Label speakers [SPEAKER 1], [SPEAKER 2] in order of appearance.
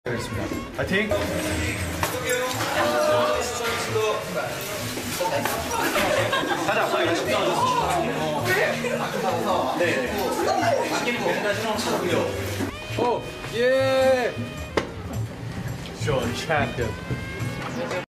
[SPEAKER 1] 하겠습니다. 파이팅! 가자, 빨리 가자. 네. 오, 예! Show champion.